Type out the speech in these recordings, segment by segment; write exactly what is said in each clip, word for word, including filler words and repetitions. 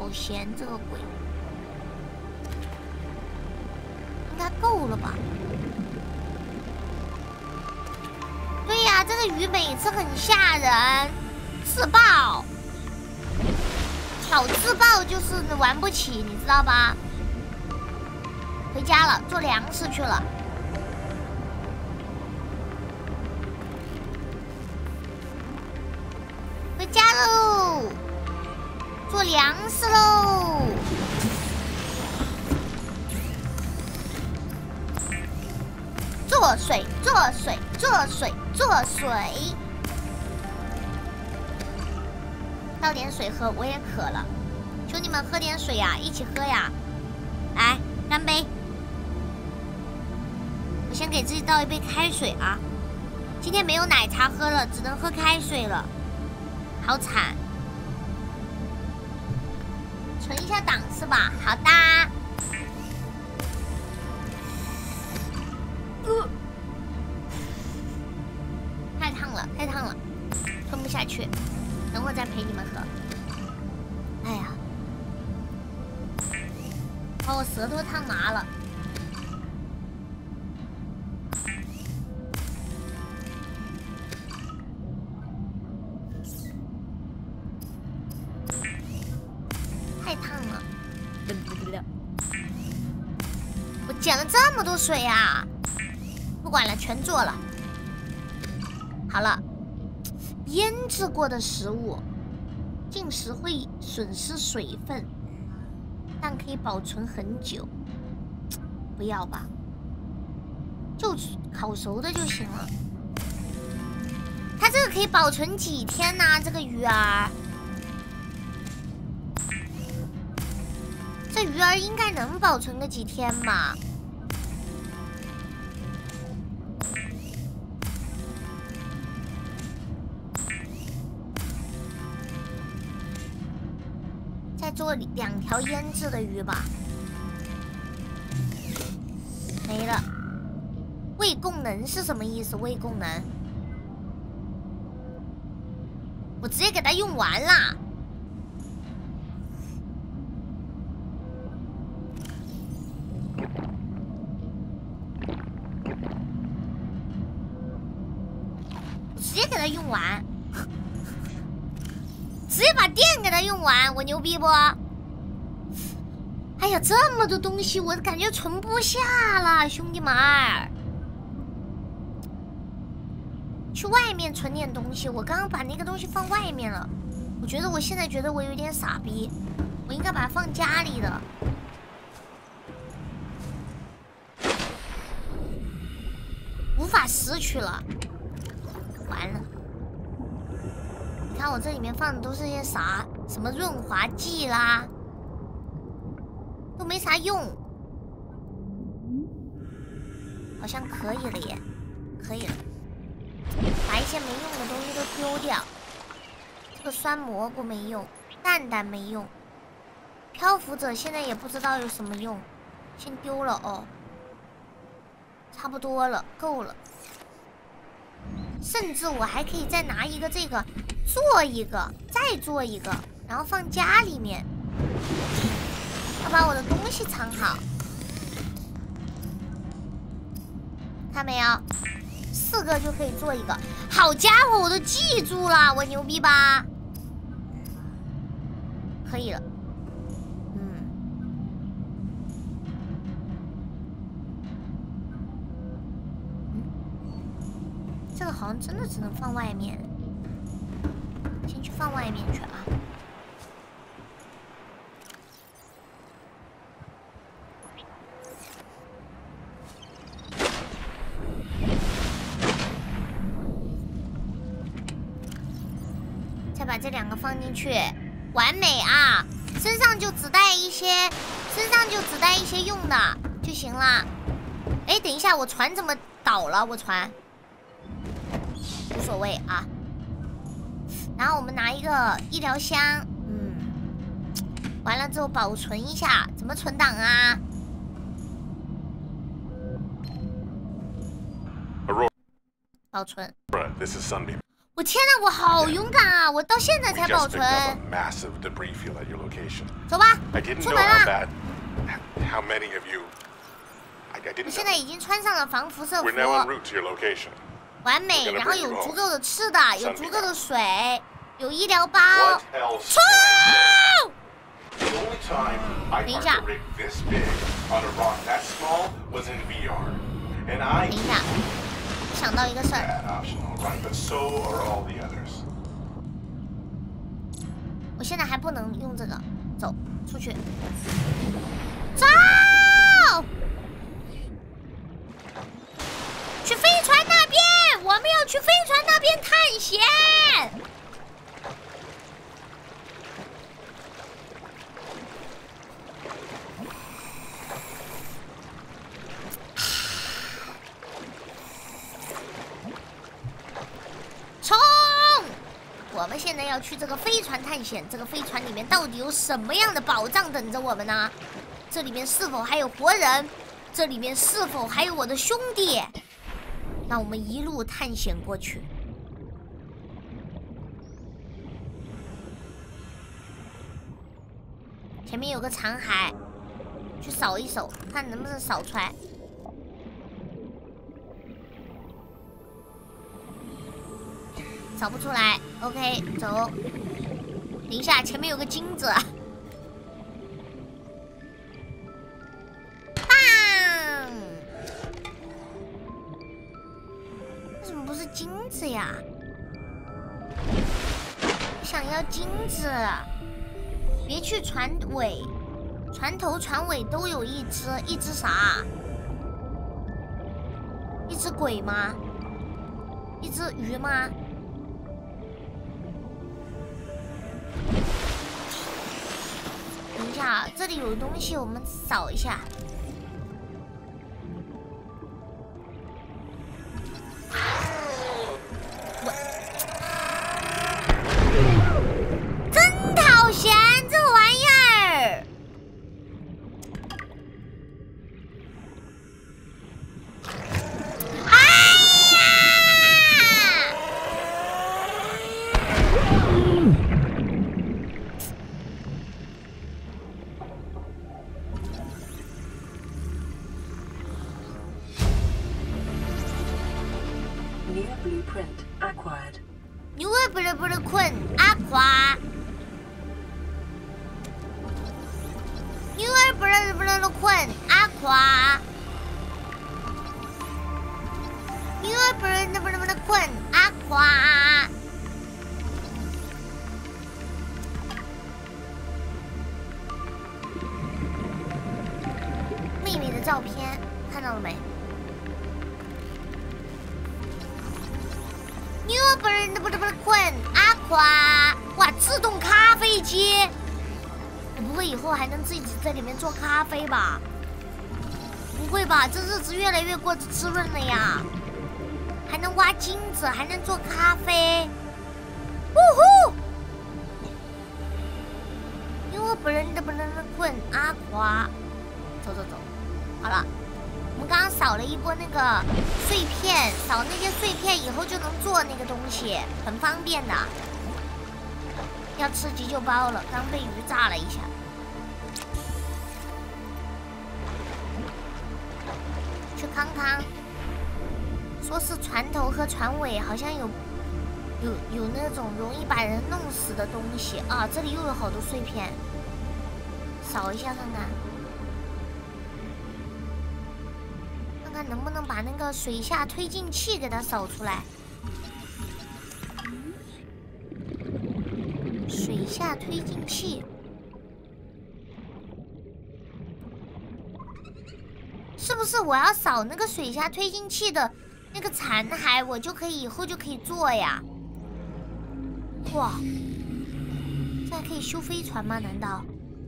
好咸，这个鬼。应该够了吧？对呀，这个鱼每次很吓人，自爆。老自爆就是玩不起，你知道吧？回家了，做粮食去了。 回家喽，做粮食喽。做水，做水，做水，做水。倒点水喝，我也渴了。兄弟们，喝点水呀，一起喝呀！来，干杯！我先给自己倒一杯开水啊。今天没有奶茶喝了，只能喝开水了。 好惨，存一下档是吧？好的。呃，太烫了，太烫了，吞不下去。等会儿再陪你们喝。哎呀，把我舌头烫麻了。 捡了这么多水呀、啊！不管了，全做了。好了，腌制过的食物进食会损失水分，但可以保存很久。不要吧，就烤熟的就行了。它这个可以保存几天呢、啊？这个鱼儿，这鱼儿应该能保存个几天吧？ 再做两条腌制的鱼吧，没了。胃功能是什么意思？胃功能，我直接给它用完啦。我直接给它用完。 直接把电给它用完，我牛逼不？哎呀，这么多东西，我感觉存不下了，兄弟们儿。去外面存点东西，我刚刚把那个东西放外面了。我觉得我现在觉得我有点傻逼，我应该把它放家里的。无法拾取了，完了。 你看我这里面放的都是些啥？什么润滑剂啦，都没啥用。好像可以了耶，可以了。把一些没用的东西都丢掉。这个酸蘑菇没用，蛋蛋没用，漂浮者现在也不知道有什么用，先丢了哦。差不多了，够了。甚至我还可以再拿一个这个。 做一个，再做一个，然后放家里面，要把我的东西藏好。看没有，四个就可以做一个。好家伙，我都记住了，我牛逼吧？可以了，嗯，嗯，这个好像真的只能放外面。 先去放外面去啊！再把这两个放进去，完美啊！身上就只带一些，身上就只带一些用的就行了。哎，等一下，我船怎么倒了？我船无所谓啊。 然后我们拿一个医疗箱，嗯，完了之后保存一下，怎么存档啊？保存。 我天哪，我好勇敢啊！我到现在才保存。走吧，出门了。你现在已经穿上了防辐射服，完美。然后有足够的吃的，有足够的水，有医疗包。冲！等一下。等一下。 想到一个事儿，我现在还不能用这个，走出去，走，去飞船那边，我们要去飞船那边探险。冲！我们现在要去这个飞船探险，这个飞船里面到底有什么样的宝藏等着我们呢？这里面是否还有活人？这里面是否还有我的兄弟？让我们一路探险过去。前面有个残骸，去扫一扫，看能不能扫出来。 扫不出来 ，OK， 走。等一下，前面有个金子。棒！为什么不是金子呀？我想要金子。别去船尾，船头、船尾都有一只，一只啥？一只鬼吗？一只鱼吗？ 等一下，这里有东西，我们扫一下。我真讨嫌这玩意儿！哎呀！ New blueprint acquired. New blueprint acquired. New blueprint acquired. 妹妹的照片看到了没？ New brand Queen Aqua， 哇，自动咖啡机，我不会以后还能自己在里面做咖啡吧？不会吧，这日子越来越过得滋润了呀！还能挖金子，还能做咖啡，呜呼 ！New brand Queen Aqua， 走走走，好了。 我们刚刚扫了一波那个碎片，扫那些碎片以后就能做那个东西，很方便的。要吃急救包了，刚被鱼炸了一下。去康康，说是船头和船尾好像有有有那种容易把人弄死的东西啊！这里又有好多碎片，扫一下看看。 看能不能把那个水下推进器给它扫出来。水下推进器是不是我要扫那个水下推进器的那个残骸，我就可以以后就可以做呀？哇，这还可以修飞船吗？难道？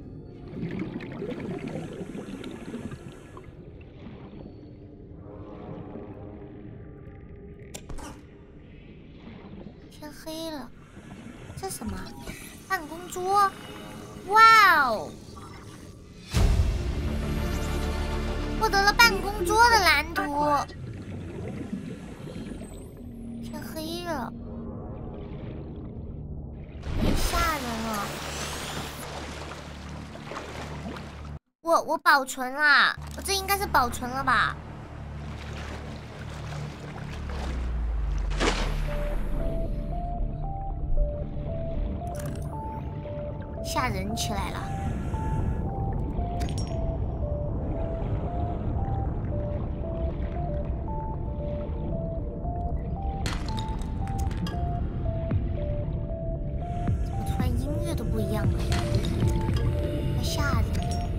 天黑了，这什么？办公桌？哇哦！获得了办公桌的蓝图。天黑了， 我我保存啦，我这应该是保存了吧？吓人起来了。怎么突然音乐都不一样了？太吓人。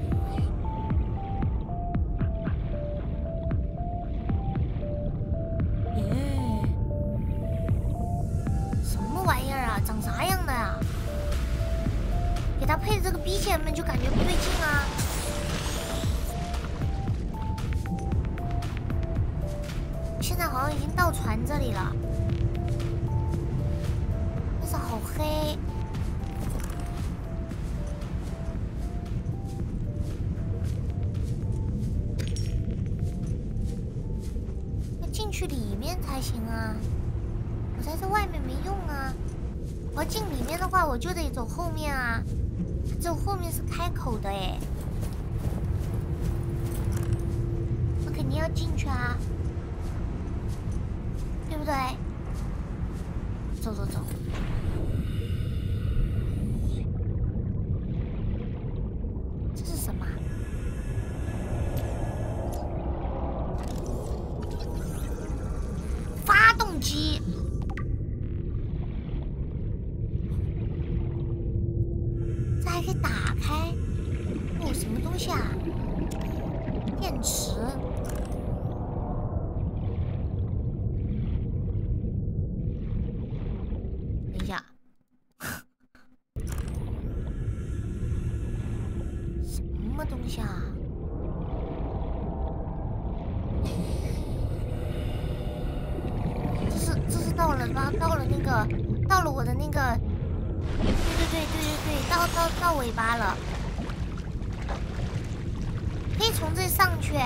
长啥样的呀？给他配的这个 B G M 就感觉不对劲啊！现在好像已经到船这里了，但是好黑。要进去里面才行啊！我在这外面没用啊！ 我要进里面的话，我就得走后面啊，只有后面是开口的哎，我肯定要进去啊，对不对？走走走，这是什么？发动机。 还可以打开，哦，什么东西啊？电池。等一下，什么东西啊？这是这是到了吗？到了那个，到了我的那个。 对对对对对对，到到到尾巴了，可以从这上去。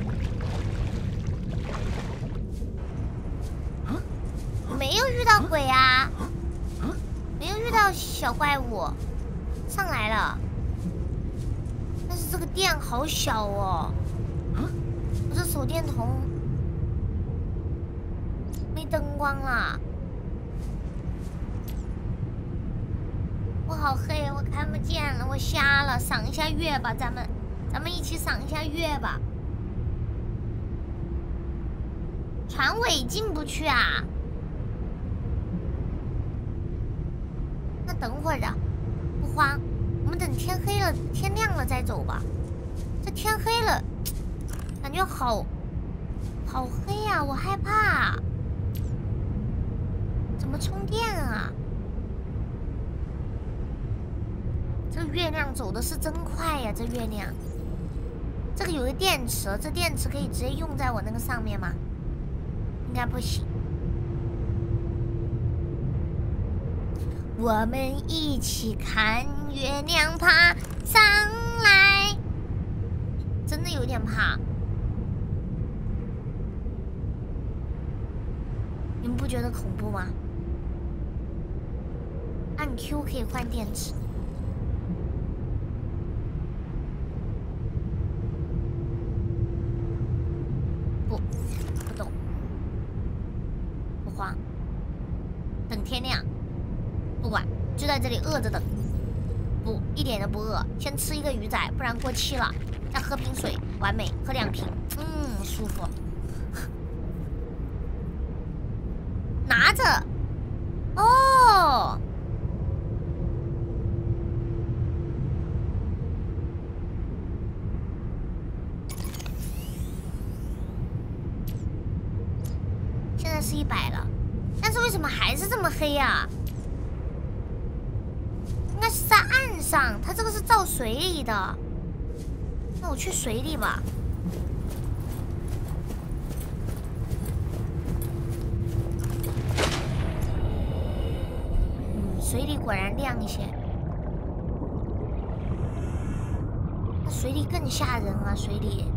没有遇到鬼啊，没有遇到小怪物，上来了。但是这个店好小哦，我这手电筒没灯光啦。 我好黑，我看不见了，我瞎了。赏一下月吧，咱们，咱们一起赏一下月吧。船尾进不去啊？那等会儿的，不慌，我们等天黑了、天亮了再走吧。这天黑了，感觉好，好黑呀、啊，我害怕。怎么充电啊？ 这个月亮走的是真快呀！这月亮，这个有个电池，这电池可以直接用在我那个上面吗？应该不行。我们一起看月亮爬上来，真的有点怕。你们不觉得恐怖吗？按 Q 可以换电池。 不，不动，不慌，等天亮，不管，就在这里饿着等。不，一点都不饿，先吃一个鱼仔，不然过期了。再喝瓶水，完美，喝两瓶，嗯，舒服。拿着，哦。 现在是一百了，但是为什么还是这么黑呀、啊？应该是在岸上，它这个是照水里的。那我去水里吧。嗯，水里果然亮一些。那水里更吓人啊，水里。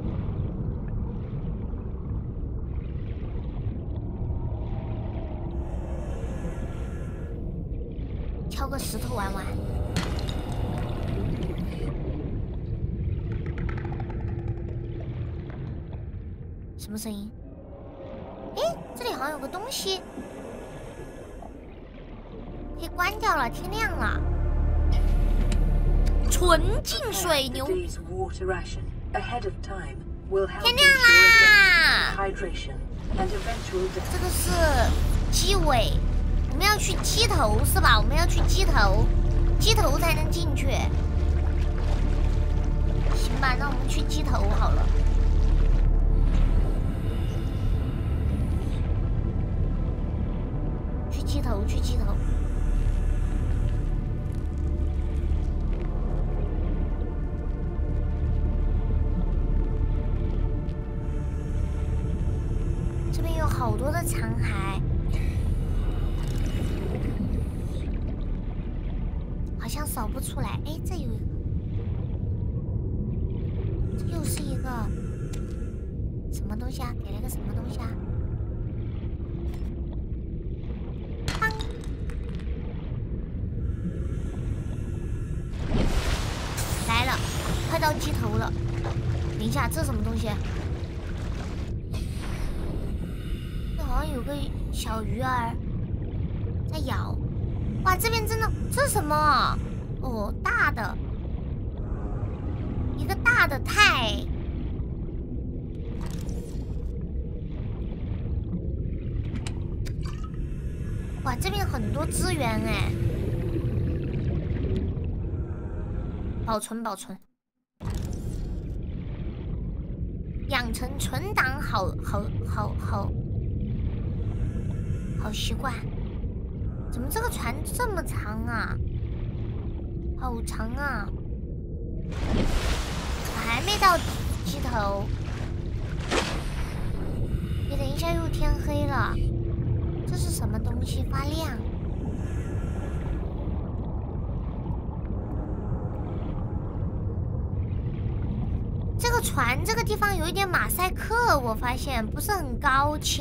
敲个石头玩玩。 什么声音？哎，这里好像有个东西，可以关掉了。天亮了，纯净水牛。天亮啦！这个是鸡尾，我们要去鸡头是吧？我们要去鸡头，鸡头才能进去。行吧，那我们去鸡头好了。去鸡头，去鸡头。这边有好多的残骸，好像扫不出来。哎，这有一个，这又是一个什么东西啊？给了个什么东西啊？当，来了，快到鸡头了。等一下，这什么东西？好像有个小鱼儿在咬，哇！这边真的，这是什么？哦，大的，一个大的鲱。哇，这边很多资源哎，保存保存，养成存档好好好好。好习惯，怎么这个船这么长啊？好长啊！我还没到鸡头，你等一下又天黑了。这是什么东西发亮？这个船这个地方有一点马赛克，我发现不是很高清。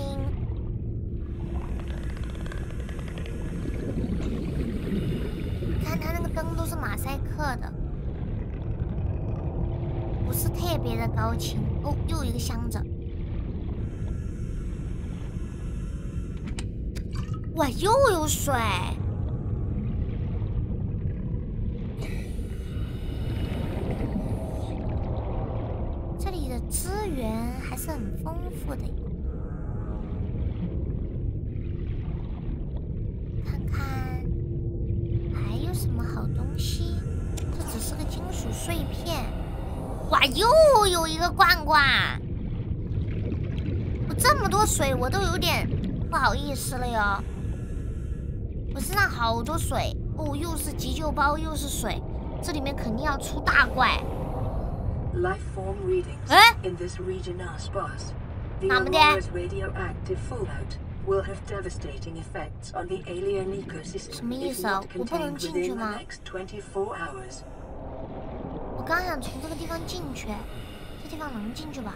看它那个灯都是马赛克的，不是特别的高清。哦，又有一个箱子，哇，又有水。这里的资源还是很丰富的。看看。还有什么好东西？这只是个金属碎片。哇，又有一个罐罐！我这么多水，我都有点不好意思了哟。我身上好多水哦，又是急救包，又是水，这里面肯定要出大怪。哎，哪么的？Will have devastating effects on the alien ecosystem. 什么意思啊？我不能进去吗？我刚想从这个地方进去，这地方能进去吧？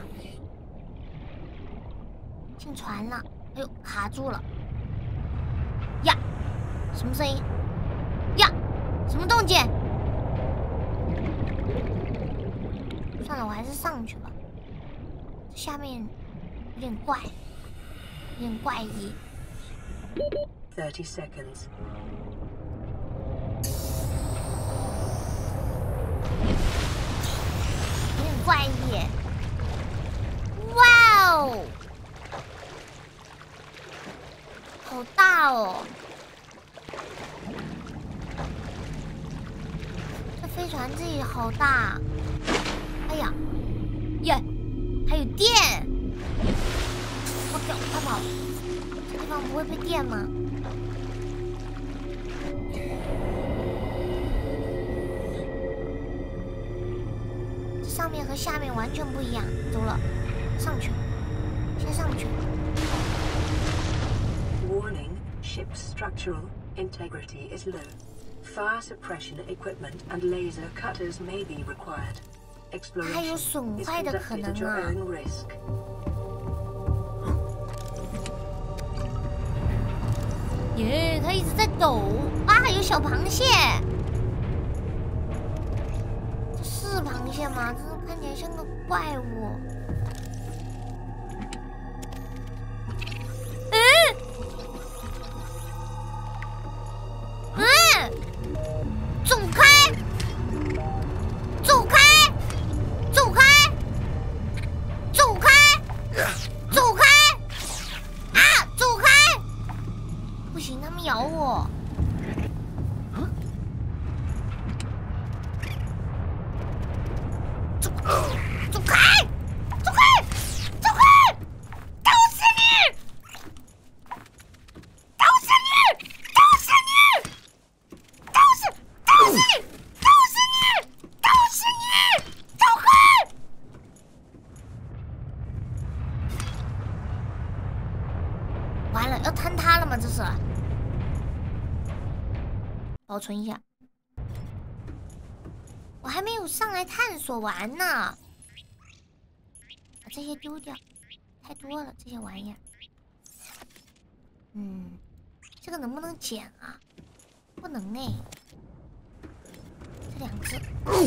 进船了，哎呦，卡住了！呀，什么声音？呀，什么动静？算了，我还是上去吧。这下面有点怪。有点怪异。 Thirty seconds. 有点怪异。哇哦，好大哦！这飞船这里好大。哎呀，耶，还有电！我靠，快跑！这地方不会被电吗？这上面和下面完全不一样。走了，上去，先上去。 Warning: ship's structural integrity is low. Fire suppression equipment and laser cutters may be required. Exploration 还有损坏的可能 is conducted at your 啊！ own risk. 耶，它一直在抖啊！有小螃蟹，这是螃蟹吗？这看起来像个怪物。 走开！走开！走开！打死你！打死你！打死你！打死！打死你！打死你！打死你！走开！完了，要坍塌了吗？这是。保存一下。我还没有上来探索完呢。把这些丢掉，太多了这些玩意儿。嗯，这个能不能捡啊？不能哎。这两只。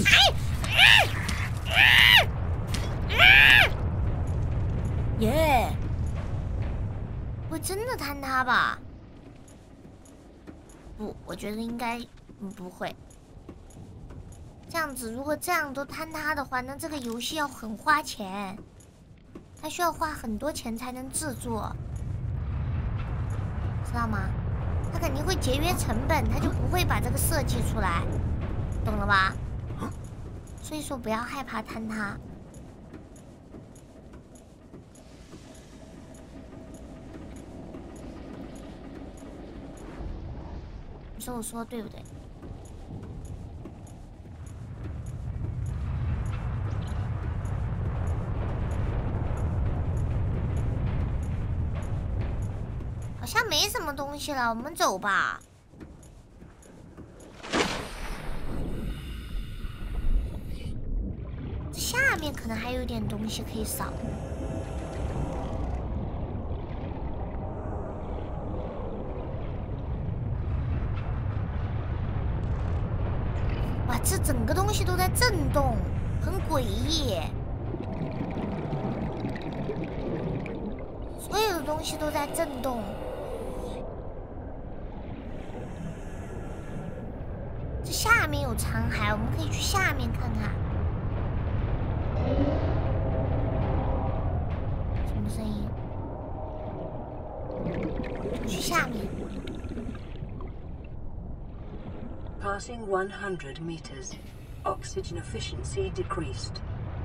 哎！耶！不会真的坍塌吧？不，我觉得应该嗯不会。这样子，如果这样都坍塌的话，那这个游戏要很花钱，它需要花很多钱才能制作，知道吗？它肯定会节约成本，它就不会把这个设计出来，懂了吧？所以说不要害怕坍塌。你说我说的对不对？好像没什么东西了，我们走吧。下面可能还有点东西可以扫。哇，这整个东西都在震动，很诡异。所有的东西都在震动。这下面有残骸，我们可以去下面看看。什么声音？去下面。 Passing one hundred meters, oxygen efficiency decreased.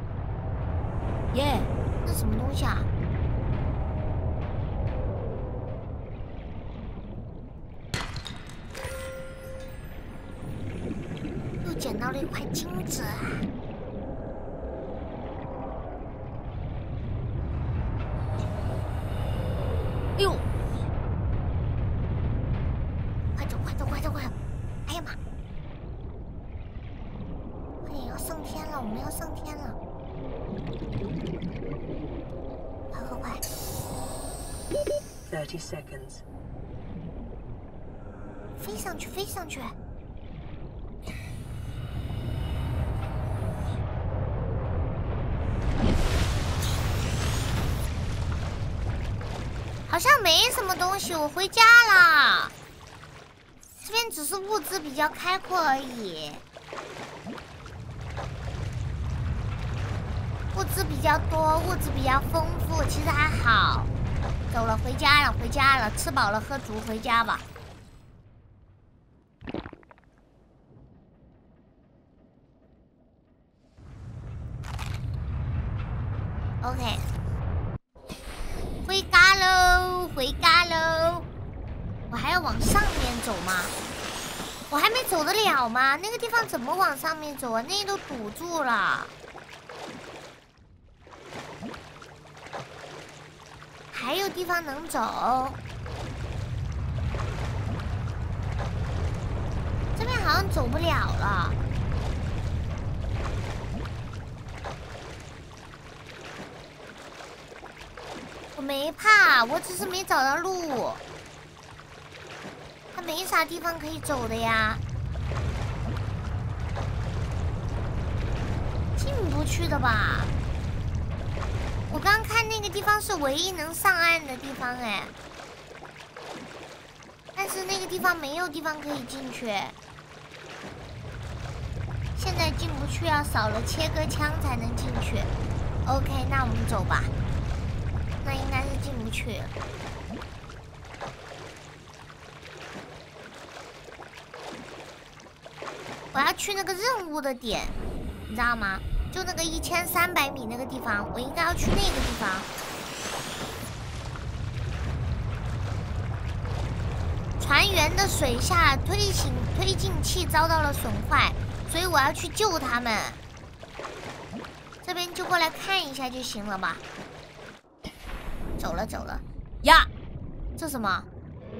耶，那什么东西啊？又捡到了一块金子啊！哎呦！快走，快走，快走，快走！哎呀妈！快点，要上天了，我们要上天了！快快快 Thirty seconds. 飞上去，飞上去！好像没什么东西，我回家啦。这边只是物资比较开阔而已，物资比较多，物质比较丰富，其实还好。走了，回家了，回家了，吃饱了喝足，回家吧。OK。回家喽，回家喽！我还要往上面走吗？我还没走得了吗？那个地方怎么往上面走啊？那都堵住了。还有地方能走？这边好像走不了了。我没怕，我只是没找到路。它没啥地方可以走的呀，进不去的吧？我刚看那个地方是唯一能上岸的地方哎，但是那个地方没有地方可以进去。现在进不去，要扫了切割枪才能进去。OK， 那我们走吧。那应该是进不去了。我要去那个任务的点，你知道吗？ 就那个一千三百米那个地方，我应该要去那个地方。船员的水下推行推进器遭到了损坏，所以我要去救他们。这边就过来看一下就行了吧。走了走了呀，这什么？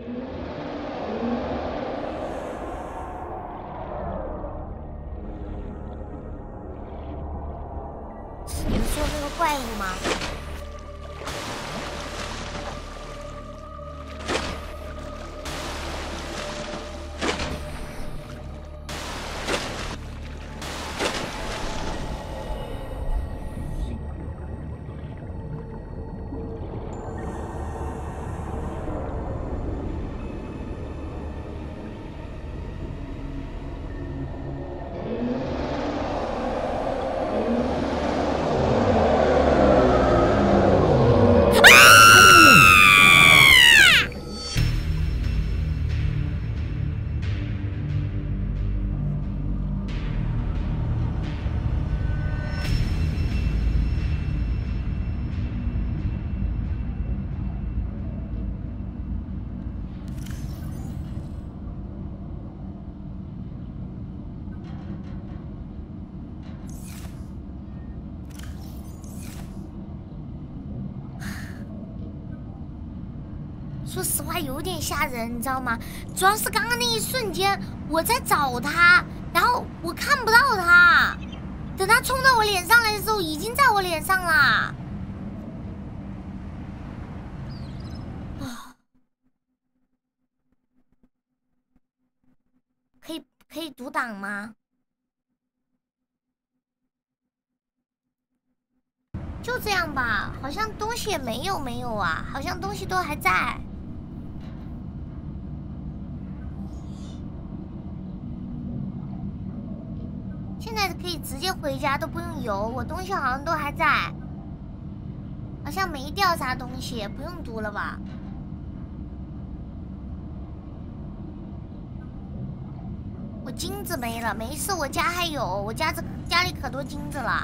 是你说那个怪物吗？说实话有点吓人，你知道吗？主要是刚刚那一瞬间我在找他，然后我看不到他，等他冲到我脸上来的时候，已经在我脸上啦。啊，可以可以读档吗？就这样吧，好像东西也没有没有啊，好像东西都还在。现在可以直接回家，都不用游，我东西好像都还在，好像没掉啥东西，不用读了吧？我金子没了，没事，我家还有，我家这家里可多金子了。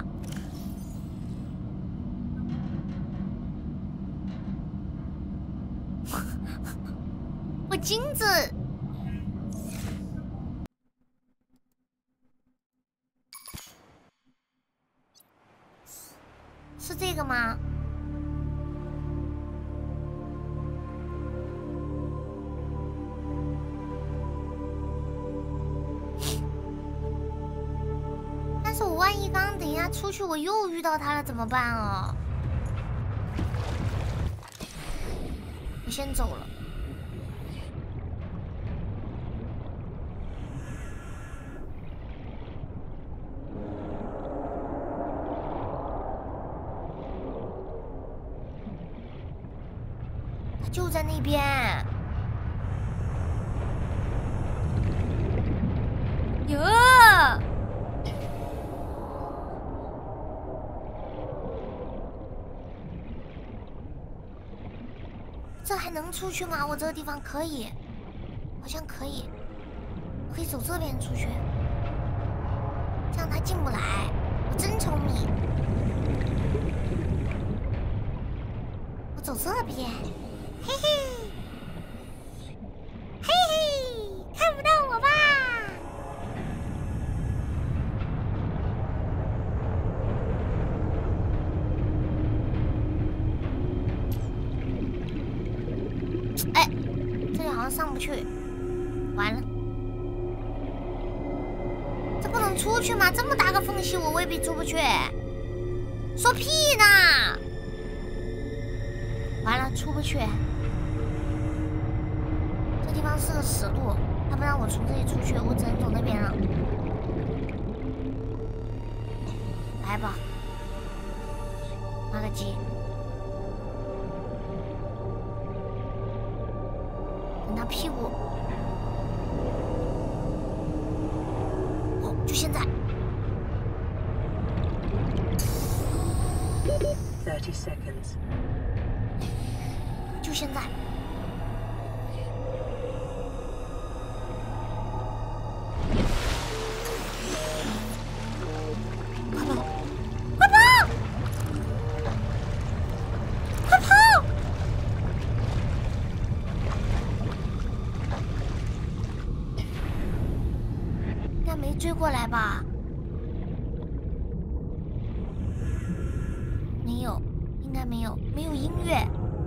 我金子。是这个吗？但是我万一刚刚等一下出去，我又遇到他了怎么办啊？我先走了。就在那边，哟，这还能出去吗？我这个地方可以，好像可以，我可以走这边出去，这样他进不来。我真聪明，我走这边。嘿嘿，嘿嘿，看不到我吧？哎，这里好像上不去，完了，这不能出去吗？这么大个缝隙，我未必出不去。说屁呢！完了，出不去。这地方是个死路，他不让我从这里出去，我只能走那边了。来吧，拿个鸡，等他屁股。哦，就现在。 Thirty seconds. 就现在。快跑！ 过来吧？没有，应该没有，没有音乐，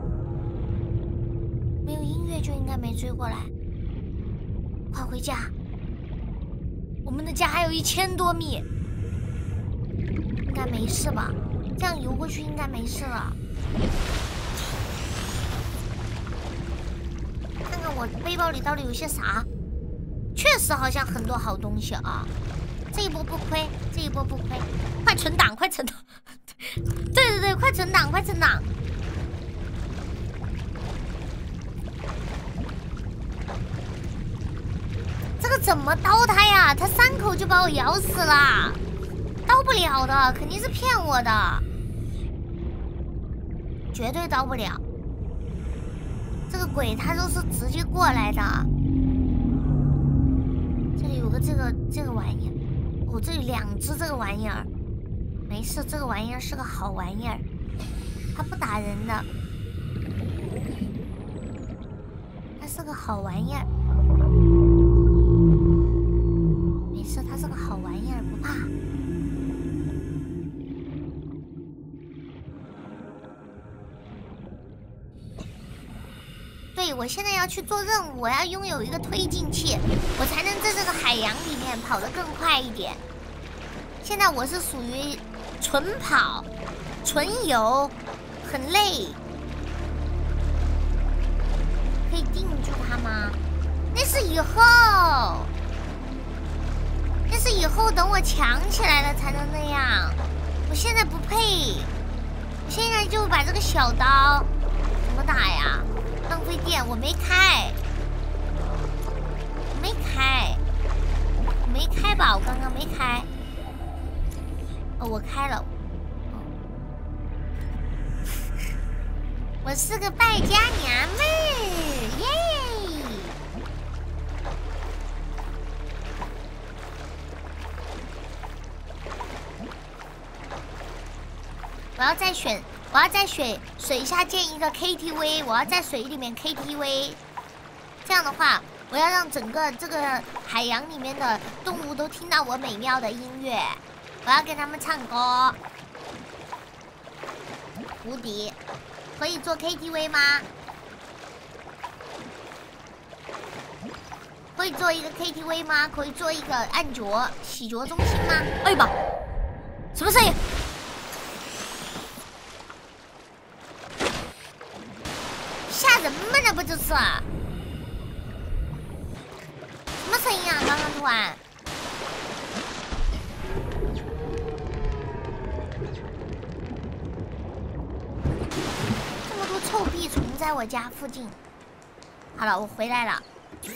没有音乐就应该没追过来。快回家！我们的家还有一千多米，应该没事吧？这样游过去应该没事了。看看我背包里到底有些啥？确实好像很多好东西啊！这一波不亏，这一波不亏，快存档，快存档！对对对，快存档，快存档！这个怎么刀他呀？他三口就把我咬死了，刀不了的，肯定是骗我的，绝对刀不了。这个鬼他都是直接过来的。这里有个这个这个玩意儿，哦，这里两只这个玩意儿，没事，这个玩意儿是个好玩意儿，它不打人的，它是个好玩意儿。没事，它是个好玩意儿，不怕。对，我现在要去做任务，我要拥有一个推进器，我才能在这个海洋里面跑得更快一点。现在我是属于纯跑、纯游，很累。可以定住它吗？那是以后。那是以后等我强起来了才能那样，我现在不配。我现在就把这个小刀怎么打呀？浪费电，我没开，我没开，我没开吧？我刚刚没开。哦，我开了。哦，我是个败家娘们儿，耶！我要再选，我要在水水下建一个 K T V， 我要在水里面 K T V。这样的话，我要让整个这个海洋里面的动物都听到我美妙的音乐，我要给他们唱歌。无敌，可以做 K T V 吗？可以做一个 K T V 吗？可以做一个按脚洗脚中心吗？哎吧，什么声音？吓人吗？那不就是？什么声音啊？刚刚突然，这么多臭屁虫在我家附近。好了，我回来了，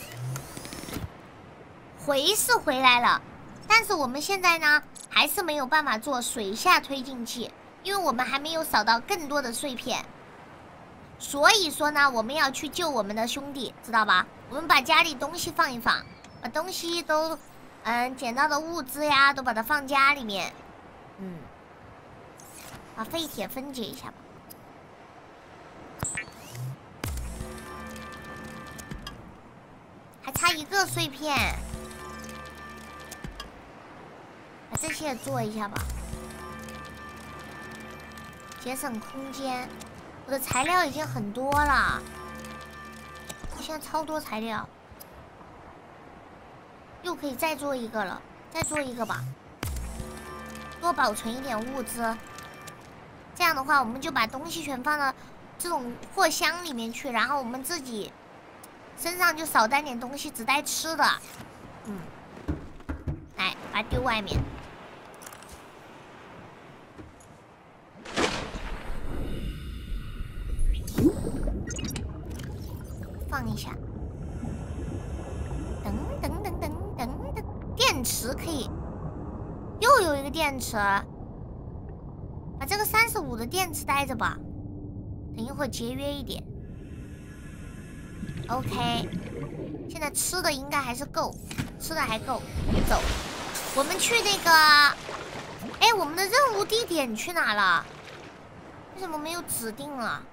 回是回来了，但是我们现在呢，还是没有办法做水下推进器，因为我们还没有扫到更多的碎片。所以说呢，我们要去救我们的兄弟，知道吧？我们把家里东西放一放，把东西都，嗯，捡到的物资呀，都把它放家里面。嗯，把废铁分解一下吧。还差一个碎片，把这些也做一下吧，节省空间。我的材料已经很多了，我现在超多材料，又可以再做一个了，再做一个吧，多保存一点物资。这样的话，我们就把东西全放到这种货箱里面去，然后我们自己身上就少带点东西，只带吃的。嗯，来，把它丢外面。放一下，等等等等等等，电池可以，又有一个电池，把这个三十五的电池带着吧，等一会儿节约一点。OK， 现在吃的应该还是够，吃的还够。走，我们去那个，哎，我们的任务地点去哪了？为什么没有指定了？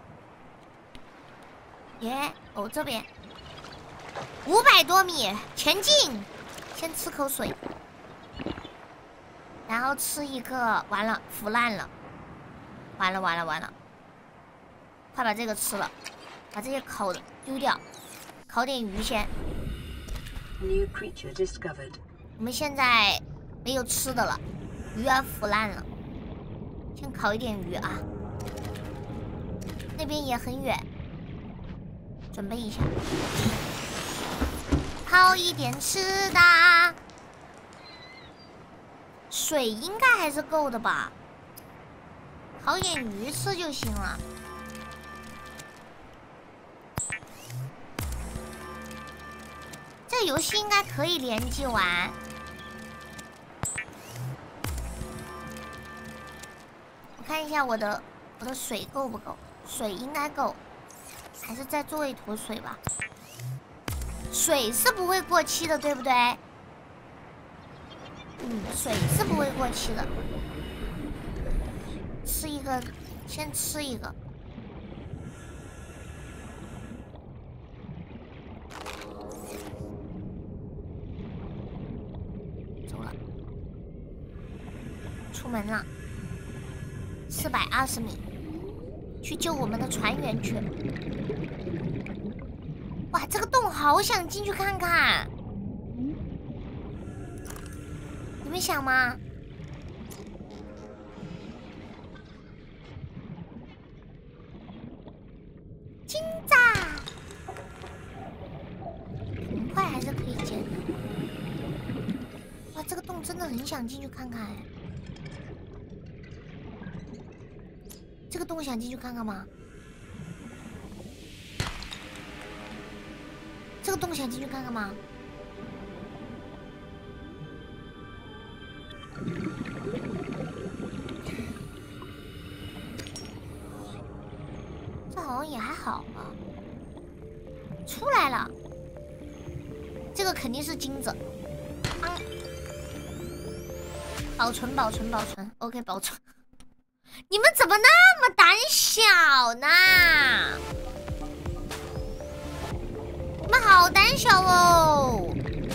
耶，哦，这边五百多米，前进。先吃口水。 然后吃一个，完了腐烂了，完了完了完了，快把这个吃了，把这些烤的丢掉，烤点鱼先。 New creature discovered. 我们现在没有吃的了，鱼儿腐烂了，先烤一点鱼啊。那边也很远，准备一下，烤一点吃的。水应该还是够的吧，烤点鱼吃就行了。这游戏应该可以联机玩。我看一下我的我的水够不够，水应该够，还是再做一坨水吧。水是不会过期的，对不对？嗯，水是不会过期的。吃一个，先吃一个。走了，出门了。四百二十米，去救我们的船员去。哇，这个洞好想进去看看。你们想吗？金子，铜块还是可以捡的。哇，这个洞真的很想进去看看哎。这个洞想进去看看吗？这个洞想进去看看吗？这好像也还好吧。出来了，这个肯定是金子。嗯，保存保存保存 ，OK 保存。你们怎么那么胆小呢？你们好胆小哦！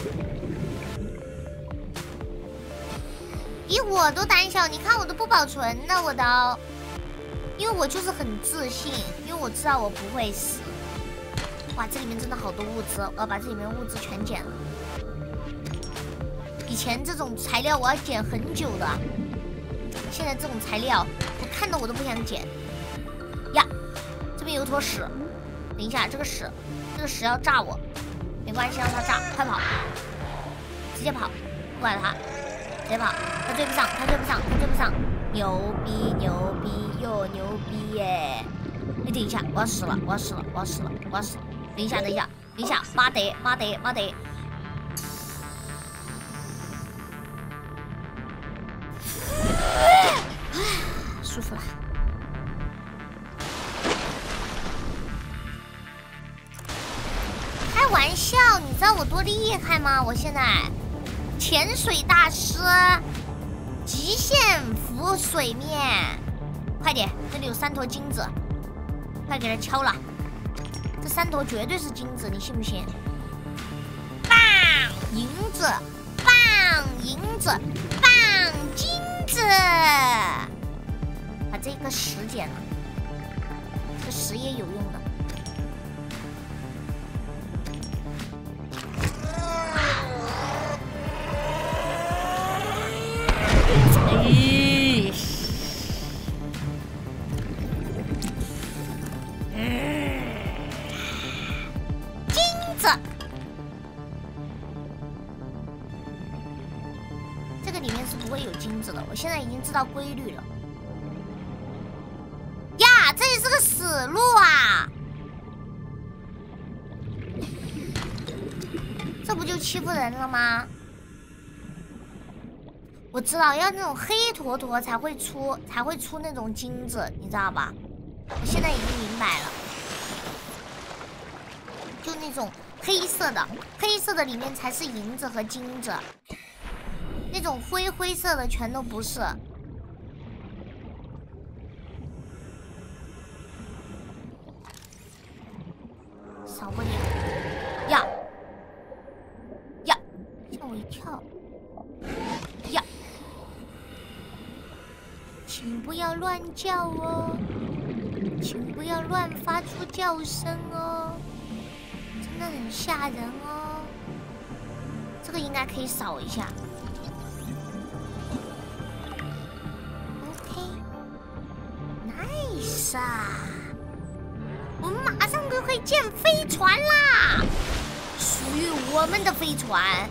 比我都胆小，你看我都不保存的，我都，因为我就是很自信，因为我知道我不会死。哇，这里面真的好多物资，我要把这里面物资全捡了。以前这种材料我要捡很久的，现在这种材料我看到我都不想捡。呀，这边有坨屎，等一下，这个屎，这个屎要炸我，没关系，让它炸，快跑，直接跑，不管它。直接跑，他追不上，他追不上，他追不上，牛逼牛逼又牛逼耶！你等一下，我要死了，我要死了，我要死了，我要死了！等一下，等一下，等一下，妈得妈得妈得！舒服了。开玩笑，你知道我多厉害吗？我现在。潜水大师，极限浮水面，快点！这里有三坨金子，快给它敲了。这三坨绝对是金子，你信不信？棒，银子，棒，银子，棒，金子。把这个石捡了，这个石也有用的。咦，金子，这个里面是不会有金子的。我现在已经知道规律了。呀，这里是个死路啊！这不就欺负人了吗？我知道，要那种黑坨坨才会出，才会出那种金子，你知道吧？我现在已经明白了，就那种黑色的，黑色的里面才是银子和金子，那种灰灰色的全都不是。少不了呀呀，吓我一跳呀！ 请不要乱叫哦，请不要乱发出叫声哦，真的很吓人哦。这个应该可以扫一下。OK，nice 啊！我们马上就可以建飞船啦，属于我们的飞船。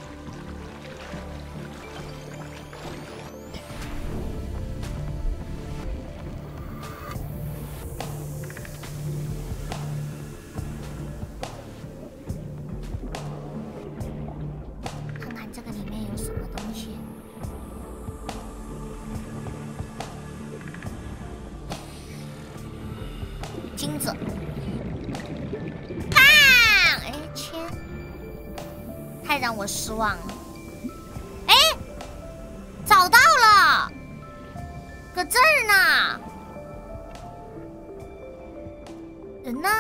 金子，棒！哎，切，太让我失望了。哎，找到了，搁这儿呢。人呢？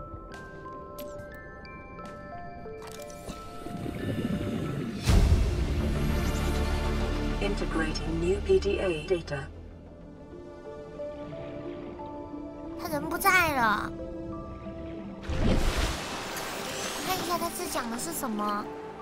Integrating new P D A data. 人不在了，看一下他这讲的是什么。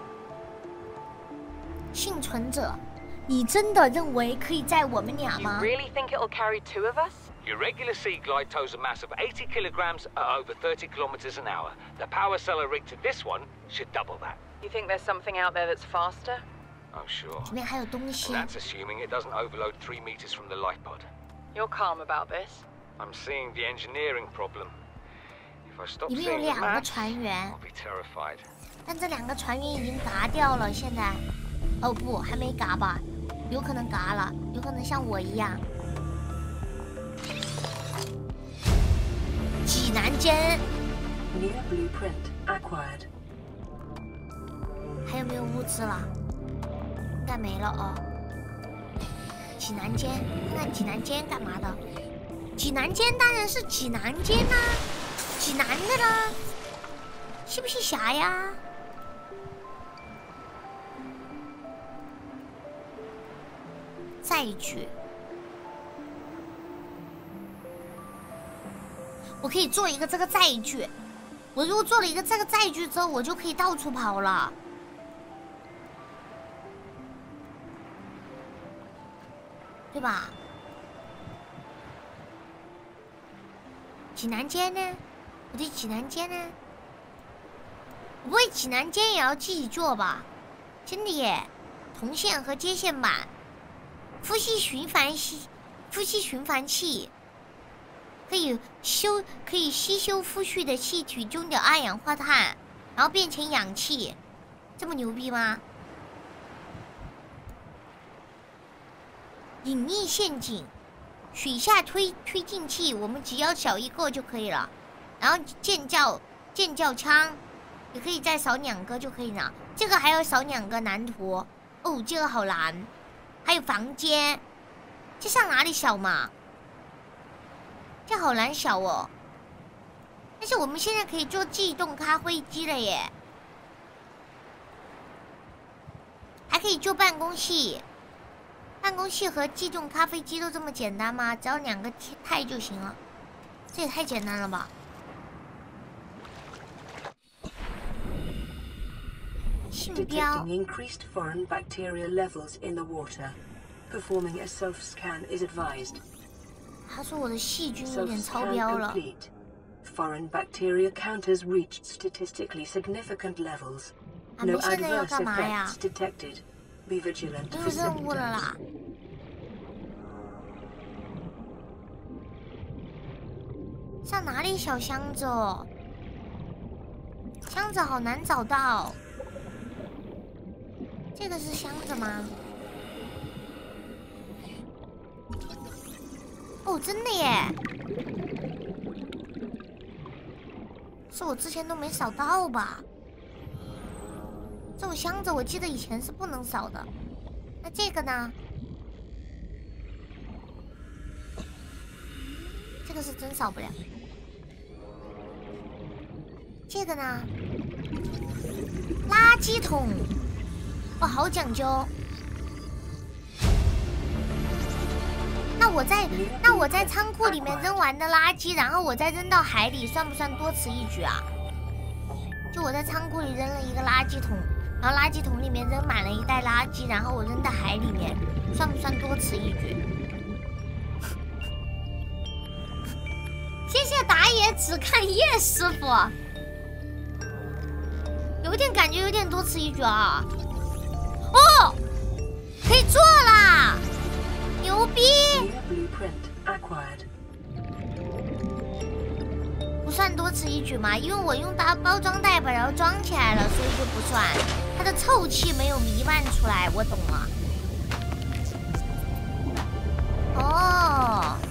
幸存者，你真的认为可以载我们俩吗 You really think it'll carry two of us? Your regular sea glide tows a mass of eighty kilograms at over thirty kilometers an hour. The power cellar rig to this one should double that. You think there's something out there that's faster? Oh, sure. 里面还有东西。 Well, that's assuming it doesn't overload three meters from the life pod. You're calm about this. I'm seeing the engineering problem. If I stop 里面有 seeing the 两个 math, 船员， I'll be terrified. 但这两个船员已经嘎掉了。现在，哦不，还没嘎吧？有可能嘎了，有可能像我一样。济南间 New blueprint acquired. 还有没有物资了？应该没了哦。济南间，看看济南间干嘛的？济南间当然是济南间啦、啊，济南的啦，是不是侠呀？载具，我可以做一个这个载具。我如果做了一个这个载具之后，我就可以到处跑了。对吧？济南街呢？我的济南街呢？不会济南街也要自己做吧？真的耶！铜线和接线板，呼吸循环器，呼吸循环器，可以修可以吸收呼吸的气体中的二氧化碳，然后变成氧气，这么牛逼吗？隐匿陷阱，水下推推进器，我们只要扫一个就可以了。然后剑教剑教枪，也可以再扫两个就可以了。这个还要扫两个蓝图，哦，这个好难。还有房间，这上哪里扫嘛？这好难扫哦。但是我们现在可以做自动咖啡机了耶，还可以做办公室。办公室和自动咖啡机都这么简单吗？只要两个钛就行了，这也太简单了吧！信标。 Detecting increased foreign bacteria levels in the water. Performing a self-scan is advised. 他说我的细菌有点超标了。 Foreign bacteria counters reached statistically significant levels. No adverse effects detected. Be vigilant for symptoms. 任务了啦！上哪里小箱子哦？箱子好难找到。这个是箱子吗？哦，真的耶！是我之前都没扫到吧？这种箱子我记得以前是不能扫的。那这个呢？这个是真扫不了。这个呢？垃圾桶，哇，好讲究。那我在那我在仓库里面扔完的垃圾，然后我再扔到海里，算不算多此一举啊？就我在仓库里扔了一个垃圾桶，然后垃圾桶里面扔满了一袋垃圾，然后我扔到海里面，算不算多此一举？谢谢打野只看叶师傅，有点感觉有点多此一举啊！哦，可以做啦！牛逼！不算多此一举嘛，因为我用大包装袋把它装起来了，所以就不算。它的臭气没有弥漫出来，我懂了。哦，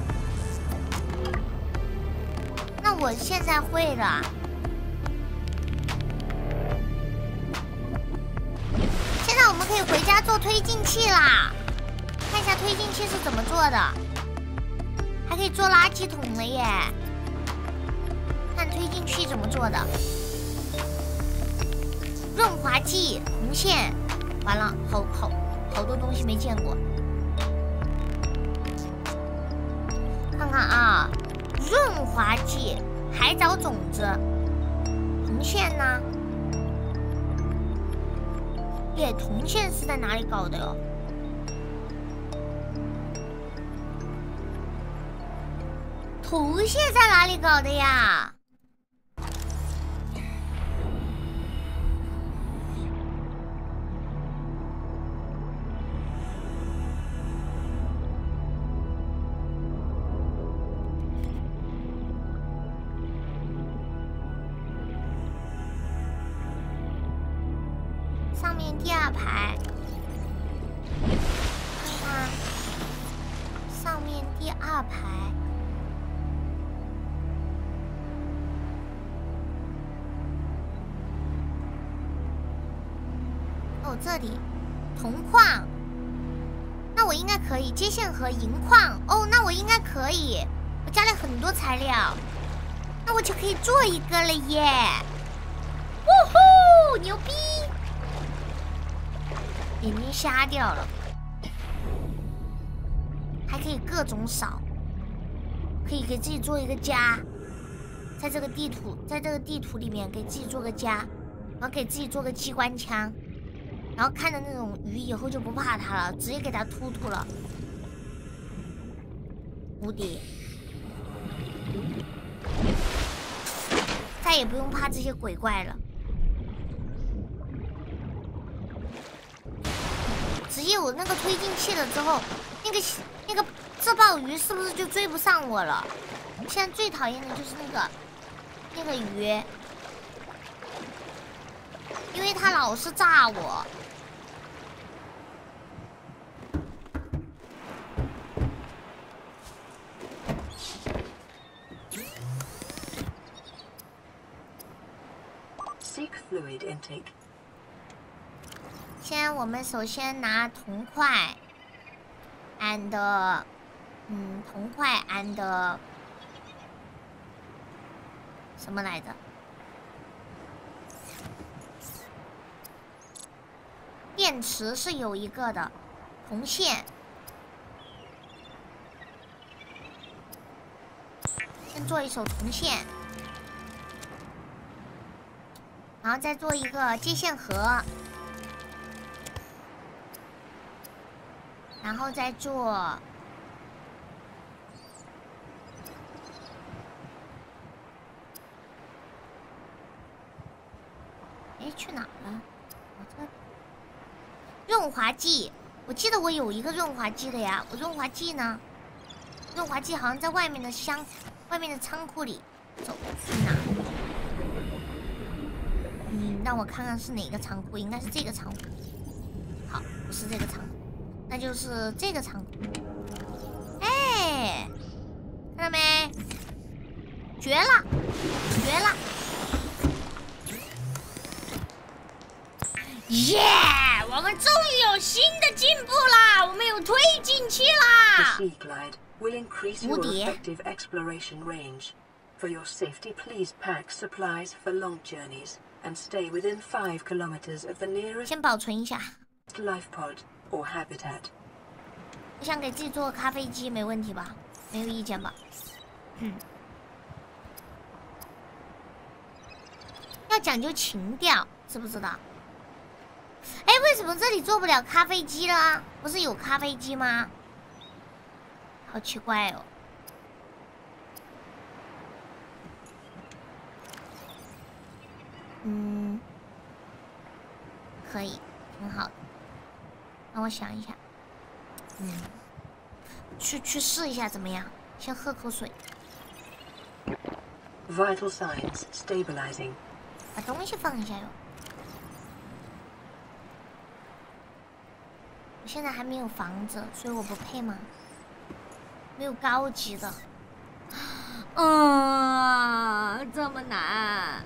那我现在会了。现在我们可以回家做推进器啦。看一下推进器是怎么做的，还可以做垃圾桶了耶！看推进器怎么做的，润滑剂、红线，完了，好好好多东西没见过。看看啊，润滑剂、海藻种子、红线呢？耶，铜线是在哪里搞的哟？铜线在哪里搞的呀？上面第二排，看看上面第二排。哦，这里铜矿，那我应该可以。接线盒银矿，哦，那我应该可以。我加了很多材料，那我就可以做一个了耶！呜呼，牛逼！眼睛瞎掉了，还可以各种扫，可以给自己做一个家，在这个地图，在这个地图里面给自己做个家，然后给自己做个机关枪。然后看着那种鱼以后就不怕它了，直接给它突突了，无敌，再也不用怕这些鬼怪了。直接有那个推进器了之后，那个那个自爆鱼是不是就追不上我了？现在最讨厌的就是那个那个鱼，因为它老是炸我。 Fluid intake. 先，我们首先拿铜块 ，and 嗯，铜块 and 什么来着？电池是有一个的，铜线。先做一手铜线。然后再做一个接线盒，然后再做，哎，去哪了？我这润滑剂，我记得我有一个润滑剂的呀，我润滑剂呢？润滑剂好像在外面的箱，外面的仓库里，走去哪？嗯，让我看看是哪个仓库，应该是这个仓库。好，不是这个仓库，那就是这个仓库。哎，看到没？绝了，绝了！耶！我们终于有新的进步啦！我们有推进器啦！无敌。 For your safety, please pack supplies for long journeys and stay within five kilometers of the nearest 先保存一下 life pod or habitat. 我想给自己做个咖啡机，没问题吧？没有意见吧？嗯。要讲究情调，知不知道？哎，为什么这里做不了咖啡机了？不是有咖啡机吗？好奇怪哦。嗯，可以，挺好的。让我想一下。嗯，去去试一下怎么样？先喝口水。 Vital signs stabilizing. 把东西放一下哟。我现在还没有房子，所以我不配吗？没有高级的。嗯，这么难。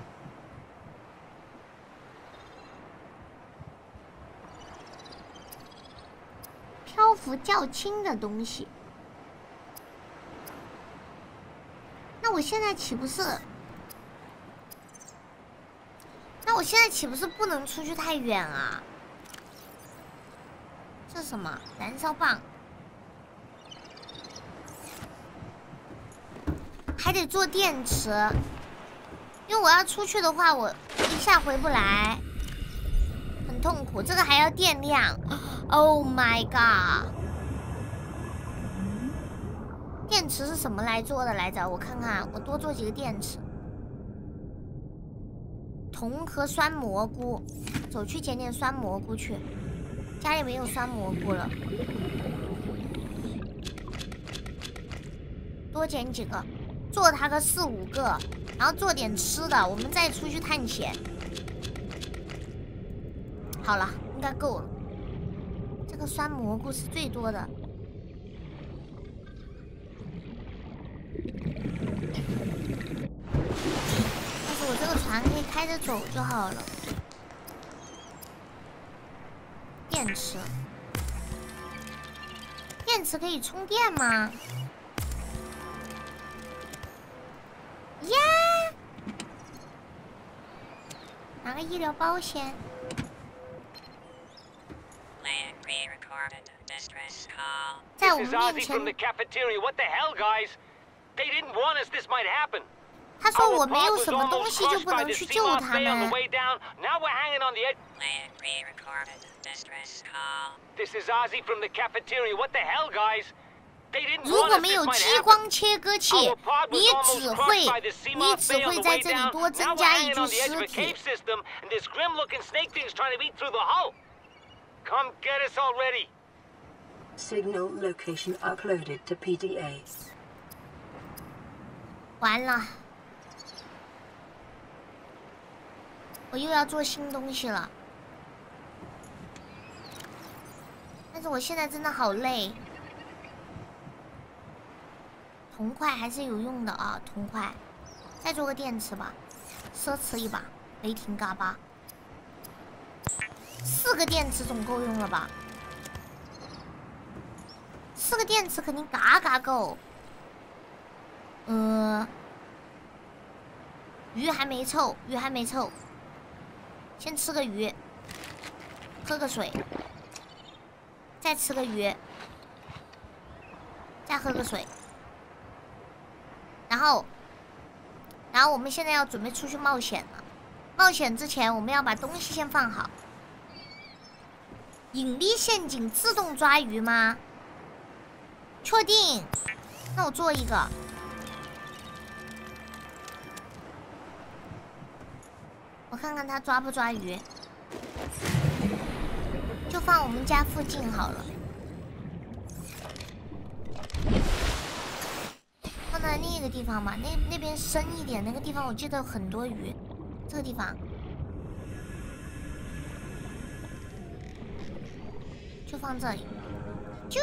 漂浮较轻的东西。那我现在岂不是？那我现在岂不是不能出去太远啊？这是什么？燃烧棒。还得做电池，因为我要出去的话，我一下回不来，很痛苦。这个还要电量 ，Oh my god！ 电池是什么来做的来着？我看看，我多做几个电池。铜和酸蘑菇，走去捡点酸蘑菇去，家里没有酸蘑菇了，多捡几个。做它个四五个，然后做点吃的，我们再出去探险。好了，应该够了。这个酸蘑菇是最多的。但是我这个船可以开着走就好了。电池，电池可以充电吗？呀！拿个医疗保险。在我们面前。他说我没有什么东西就不能去救他们。如果没有激光切割器，你只会你只会在这里多增加一具尸体。 Signal location uploaded to P D A. 完了，我又要做新东西了。但是我现在真的好累。铜块还是有用的啊，铜块，再做个电池吧，奢侈一把，雷霆嘎巴，四个电池总够用了吧？四个电池肯定嘎嘎够。呃，鱼还没臭，鱼还没臭，先吃个鱼，喝个水，再吃个鱼，再喝个水。然后，然后我们现在要准备出去冒险了。冒险之前，我们要把东西先放好。引力陷阱自动抓鱼吗？确定。那我做一个。我看看它抓不抓鱼。就放我们家附近好了。放在另一个地方吧，那那边深一点，那个地方我记得有很多鱼。这个地方就放这里，就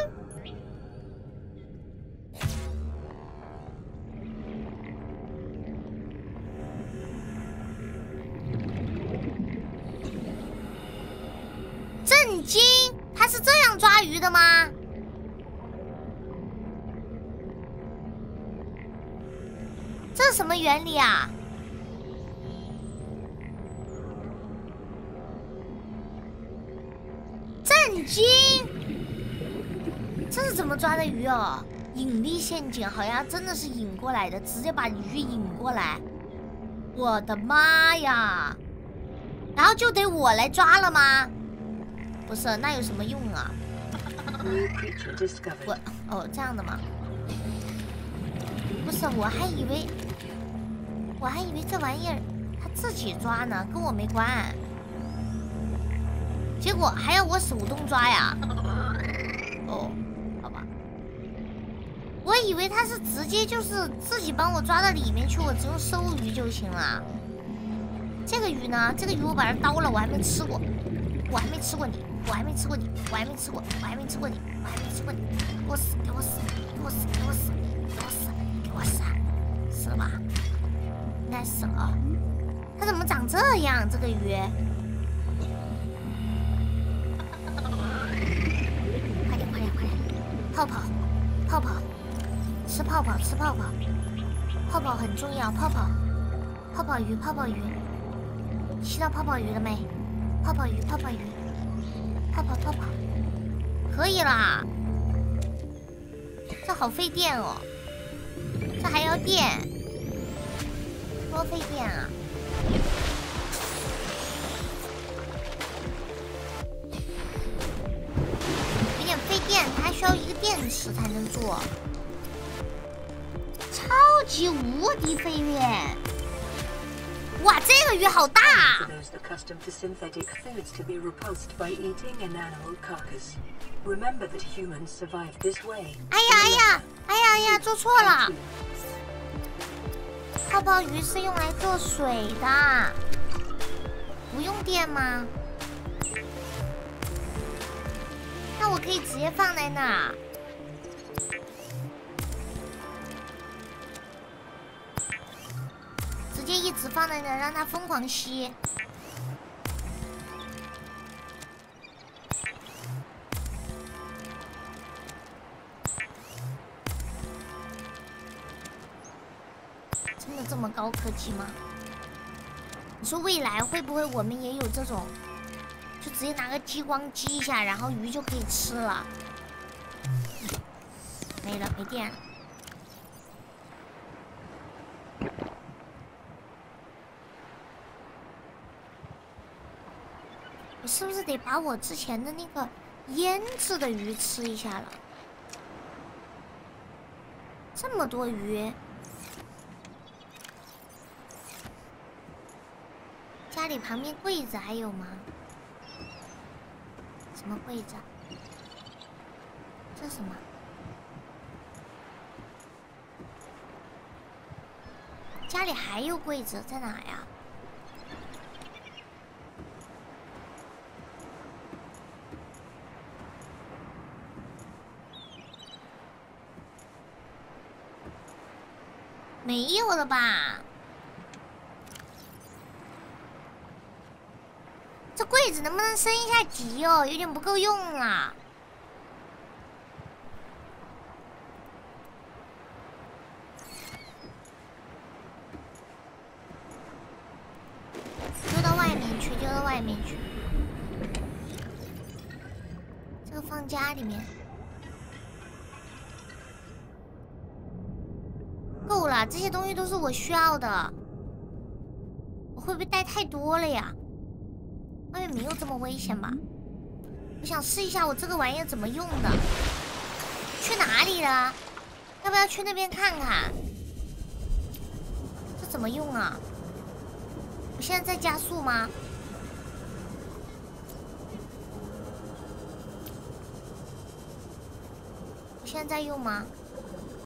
震惊！他是这样抓鱼的吗？这是什么原理啊？震惊！ 这是怎么抓的鱼哦？引力陷阱好像真的是引过来的，直接把鱼引过来。我的妈呀！然后就得我来抓了吗？不是，那有什么用啊？我哦这样的吗？不是，我还以为我还以为这玩意儿它自己抓呢，跟我没关。结果还要我手动抓呀？哦，好吧。我以为它是直接就是自己帮我抓到里面去，我只用收鱼就行了。这个鱼呢？这个鱼我把它刀了，我还没吃过，我还没吃过你。我还没吃过你，我还没吃过，我还没吃过你，我还没吃过你，给我死，给我死，给我死，给我死，给我死，给我死，死了吧？应该死了。它怎么长这样？这个鱼？快点，快点，快点！泡泡，泡泡，吃泡泡，吃泡泡，泡泡很重要，泡泡，泡泡鱼，泡泡鱼，吸到泡泡鱼了没？泡泡鱼，泡泡鱼。泡泡泡泡，可以啦。这好费电哦，这还要电，多费电啊！有点费电，它还需要一个电池才能做，超级无敌费电。哇，这个鱼好大！ accustomed to synthetic foods to be repulsed by eating an animal carcass. Remember that humans survived this way. 哎呀哎呀哎呀哎呀，做错了！泡泡鱼是用来做水的，不用电吗？那我可以直接放在那儿。直接一直放在那儿，让它疯狂吸。真的这么高科技吗？你说未来会不会我们也有这种，就直接拿个激光激一下，然后鱼就可以吃了？没了，没电了。我是不是得把我之前的那个腌制的鱼吃一下了？这么多鱼，家里旁边柜子还有吗？什么柜子？这什么？家里还有柜子在哪呀？没有了吧？这柜子能不能升一下级哦？有点不够用了。丢到外面去，丢到外面去。这个放家里面。够了，这些东西都是我需要的。我会不会带太多了呀？外面没有这么危险吧？我想试一下我这个玩意儿怎么用的。去哪里了？要不要去那边看看？这怎么用啊？我现在在加速吗？我现在在用吗？